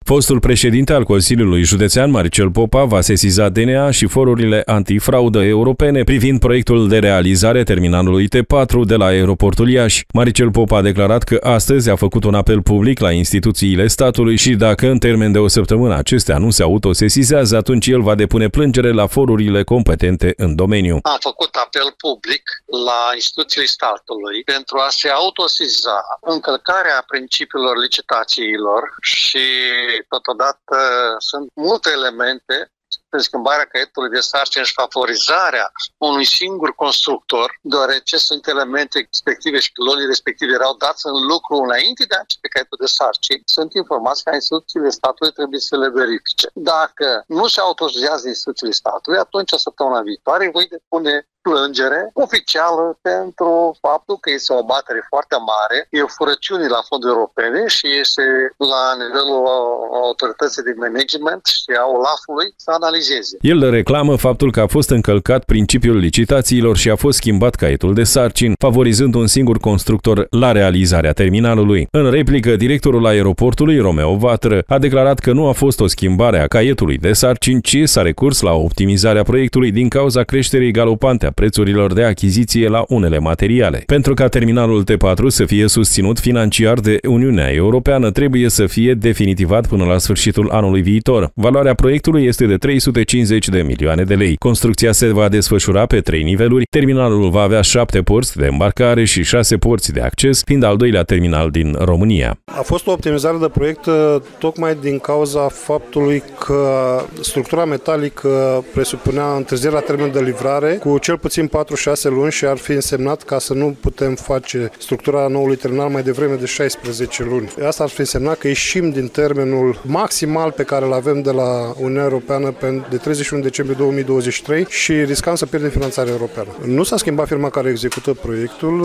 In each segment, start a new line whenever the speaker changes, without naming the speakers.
Fostul președinte al Consiliului Județean, Marcel Popa, va sesiza DNA și forurile antifraudă europene privind proiectul de realizare a terminalului T4 de la aeroportul Iași. Marcel Popa a declarat că astăzi a făcut un apel public la instituțiile statului și dacă în termen de o săptămână acestea nu se autosesizează, atunci el va depune plângere la forurile competente în domeniu.
Am făcut apel public la instituțiile statului pentru a se autosesiza încălcarea principiilor licitațiilor și totodată sunt multe elemente prin schimbarea caietului de sarcini și favorizarea unui singur constructor, deoarece sunt elemente respective și pilonii respective erau dați în lucru înainte de a începe caietul de sarcini. Sunt informați că instituțiile statului trebuie să le verifice. Dacă nu se autosesizează instituțiile statului, atunci săptămâna viitoare voi depune plângere oficială pentru faptul că este o abatere foarte mare, e o furăciune la fonduri europene și este la nivelul autorității de management și a OLAF-ului să analizeze.
El reclamă faptul că a fost încălcat principiul licitațiilor și a fost schimbat caietul de sarcini, favorizând un singur constructor la realizarea terminalului. În replică, directorul aeroportului, Romeo Vatră, a declarat că nu a fost o schimbare a caietului de sarcini, ci s-a recurs la optimizarea proiectului din cauza creșterii galopante a prețurilor de achiziție la unele materiale. Pentru ca terminalul T4 să fie susținut financiar de Uniunea Europeană, trebuie să fie definitivat până la sfârșitul anului viitor. Valoarea proiectului este de 350 de milioane de lei. Construcția se va desfășura pe 3 niveluri. Terminalul va avea 7 porți de îmbarcare și 6 porți de acces, fiind al doilea terminal din România.
A fost o optimizare de proiect tocmai din cauza faptului că structura metalică presupunea întârzierea termenului de livrare cu cel puțin 4-6 luni și ar fi însemnat ca să nu putem face structura noului terminal mai devreme de 16 luni. Asta ar fi însemnat că ieșim din termenul maximal pe care îl avem de la Uniunea Europeană de 31 decembrie 2023 și riscam să pierdem finanțarea europeană. Nu s-a schimbat firma care execută proiectul,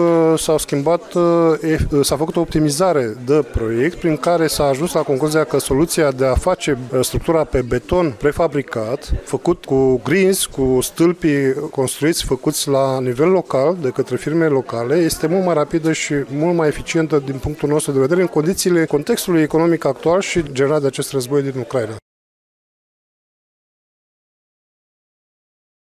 s-a făcut o optimizare de proiect prin care s-a ajuns la concluzia că soluția de a face structura pe beton prefabricat, făcut cu greens, cu stâlpii construiți, făcuți la nivel local de către firme locale, este mult mai rapidă și mult mai eficientă din punctul nostru de vedere în condițiile contextului economic actual și generat de acest război din Ucraina.